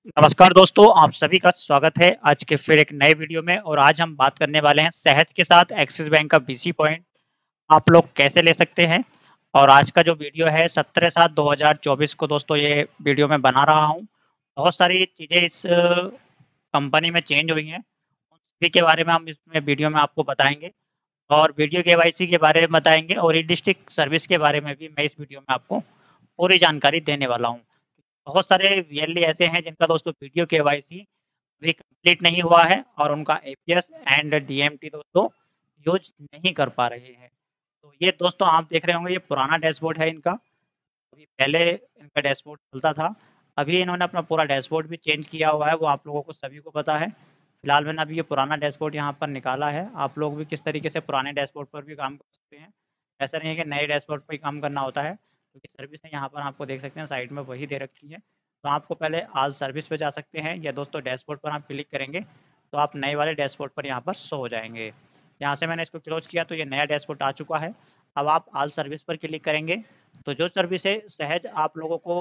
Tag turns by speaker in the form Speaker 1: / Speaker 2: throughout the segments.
Speaker 1: नमस्कार दोस्तों, आप सभी का स्वागत है आज के फिर एक नए वीडियो में। और आज हम बात करने वाले हैं सहज के साथ एक्सिस बैंक का बीसी पॉइंट आप लोग कैसे ले सकते हैं। और आज का जो वीडियो है 17/7/2024 को दोस्तों ये वीडियो मैं बना रहा हूँ। बहुत सारी चीज़ें इस कंपनी में चेंज हुई हैं, उन सभी के बारे में हम इसमें वीडियो में आपको बताएँगे। और वीडियो केवाईसी के बारे में बताएँगे और ई-डिस्ट्रिक्ट सर्विस के बारे में भी मैं इस वीडियो में आपको पूरी जानकारी देने वाला हूँ। बहुत सारे वीएलई ऐसे हैं जिनका दोस्तों वीडियो केवाईसी अभी कंप्लीट नहीं हुआ है और उनका एपीएस एंड डीएमटी दोस्तों यूज़ नहीं कर पा रहे हैं। तो ये दोस्तों आप देख रहे होंगे, ये पुराना डैशबोर्ड है इनका। अभी पहले इनका डैशबोर्ड चलता था, अभी इन्होंने अपना पूरा डैशबोर्ड भी चेंज किया हुआ है, वो आप लोगों को सभी को पता है। फिलहाल मैंने अभी ये पुराना डैशबोर्ड यहाँ पर निकाला है, आप लोग भी किस तरीके से पुराने डैशबोर्ड पर भी काम कर सकते हैं। ऐसा नहीं है कि नए डैशबोर्ड पर ही काम करना होता है, क्योंकि सर्विसें यहाँ पर आपको देख सकते हैं साइड में वही दे रखी है। तो आपको पहले ऑल सर्विस पे जा सकते हैं या दोस्तों डैशबोर्ड पर आप क्लिक करेंगे, तो आप नए वाले डैशबोर्ड पर यहाँ पर शो हो जाएँगे। यहाँ से मैंने इसको क्लोज़ किया तो ये नया डैशबोर्ड आ चुका है। अब आप ऑल सर्विस पर क्लिक करेंगे, तो जो सर्विसें सहज आप लोगों को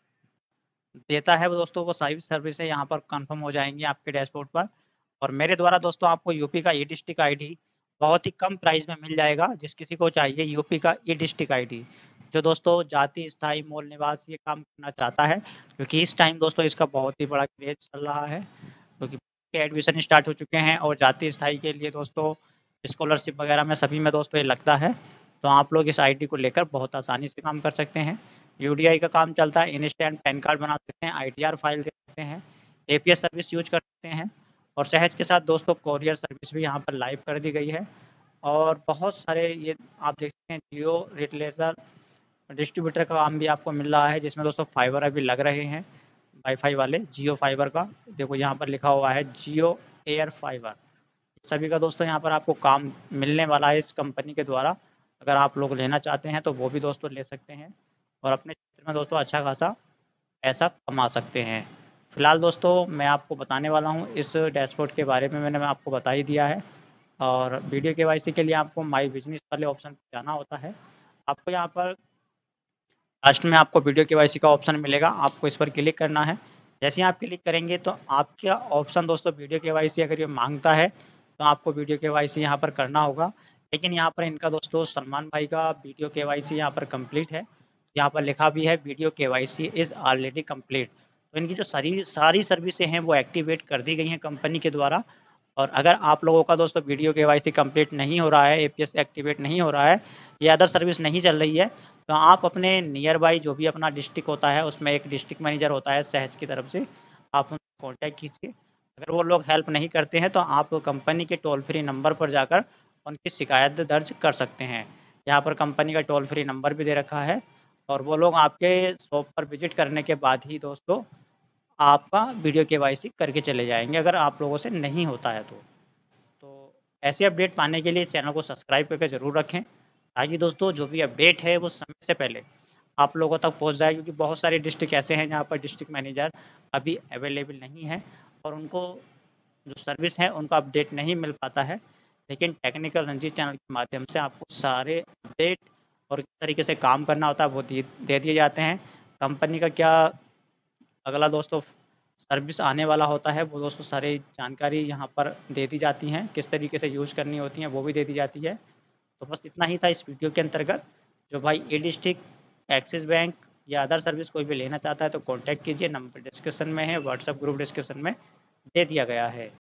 Speaker 1: देता है वो दोस्तों वो सारी सर्विसें यहाँ पर कंफर्म हो जाएँगी आपके डैशबोर्ड पर। और मेरे द्वारा दोस्तों आपको यूपी का ई-डिस्ट्रिक्ट आईडी बहुत ही कम प्राइस में मिल जाएगा, जिस किसी को चाहिए यूपी का ई-डिस्ट्रिक्ट आईडी, जो दोस्तों जाति, स्थायी, मूल निवास ये काम करना चाहता है, क्योंकि इस टाइम दोस्तों इसका बहुत ही बड़ा क्रेज़ चल रहा है, क्योंकि के एडमिशन स्टार्ट हो चुके हैं और जाति, स्थायी के लिए दोस्तों स्कॉलरशिप वगैरह में सभी में दोस्तों ये लगता है। तो आप लोग इस आईडी को लेकर बहुत आसानी से काम कर सकते हैं। यूडीआई का काम चलता है, इंस्टेंट पैन कार्ड बना सकते हैं, आईटीआर फाइल दे सकते हैं, एपीएस सर्विस यूज़ कर सकते हैं। और सहज के साथ दोस्तों कोरियर सर्विस भी यहाँ पर लाइव कर दी गई है। और बहुत सारे ये आप देख सकते हैं जियो रिटेलर डिस्ट्रीब्यूटर का काम भी आपको मिल रहा है, जिसमें दोस्तों फाइबर अभी लग रहे हैं वाईफाई वाले जियो फाइबर का। देखो यहाँ पर लिखा हुआ है जियो एयर फाइबर। सभी का दोस्तों यहाँ पर आपको काम मिलने वाला है इस कंपनी के द्वारा। अगर आप लोग लेना चाहते हैं तो वो भी दोस्तों ले सकते हैं और अपने क्षेत्र में दोस्तों अच्छा खासा पैसा कमा सकते हैं। फिलहाल दोस्तों मैं आपको बताने वाला हूँ इस डैशबोर्ड के बारे में, मैंने आपको बता ही दिया है। और वीडियो केवाईसी के लिए आपको माई बिज़नेस वाले ऑप्शन पे जाना होता है। आपको यहाँ पर लास्ट में आपको वीडियो केवाईसी का ऑप्शन मिलेगा, आपको इस पर क्लिक करना है। जैसे ही आप क्लिक करेंगे तो आपका ऑप्शन दोस्तों वीडियो केवाईसी अगर ये माँगता है, तो आपको वीडियो केवाईसी यहाँ पर करना होगा। लेकिन यहाँ पर इनका दोस्तों सलमान भाई का वीडियो केवाईसी यहाँ पर कंप्लीट है। यहाँ पर लिखा भी है video KYC is already complete. तो इनकी जो सारी सर्विसें हैं वो एक्टिवेट कर दी गई हैं कंपनी के द्वारा। और अगर आप लोगों का दोस्तों वीडियो केवाईसी कंप्लीट नहीं हो रहा है, एपीएस एक्टिवेट नहीं हो रहा है या अदर सर्विस नहीं चल रही है, तो आप अपने नियर बाई जो भी अपना डिस्ट्रिक्ट होता है, उसमें एक डिस्ट्रिक्ट मैनेजर होता है सहज की तरफ से, आप उनसे कॉन्टैक्ट कीजिए। अगर वो लोग हेल्प नहीं करते हैं तो आप कंपनी के टोल फ्री नंबर पर जाकर उनकी शिकायत दर्ज कर सकते हैं। यहाँ पर कंपनी का टोल फ्री नंबर भी दे रखा है और वो लोग आपके शॉप पर विज़िट करने के बाद ही दोस्तों आपका वीडियो केवाईसी करके चले जाएँगे, अगर आप लोगों से नहीं होता है तो। तो ऐसे अपडेट पाने के लिए चैनल को सब्सक्राइब करके ज़रूर रखें, ताकि दोस्तों जो भी अपडेट है वो समय से पहले आप लोगों तक पहुंच जाए, क्योंकि बहुत सारे डिस्ट्रिक्ट ऐसे हैं जहाँ पर डिस्ट्रिक्ट मैनेजर अभी अवेलेबल नहीं है और उनको जो सर्विस है उनका अपडेट नहीं मिल पाता है। लेकिन टेक्निकल रंजीत चैनल के माध्यम से आपको सारे अपडेट और किस तरीके से काम करना होता है वो दे दिए जाते हैं। कंपनी का क्या अगला दोस्तों सर्विस आने वाला होता है वो दोस्तों सारी जानकारी यहाँ पर दे दी जाती हैं, किस तरीके से यूज़ करनी होती हैं वो भी दे दी जाती है। तो बस इतना ही था इस वीडियो के अंतर्गत। जो भाई ई डिस्ट्रिक्ट, एक्सिस बैंक या अदर सर्विस कोई भी लेना चाहता है तो कॉन्टैक्ट कीजिए, नंबर डिस्क्रिप्शन में है, व्हाट्सएप ग्रुप डिस्क्रिप्शन में दे दिया गया है।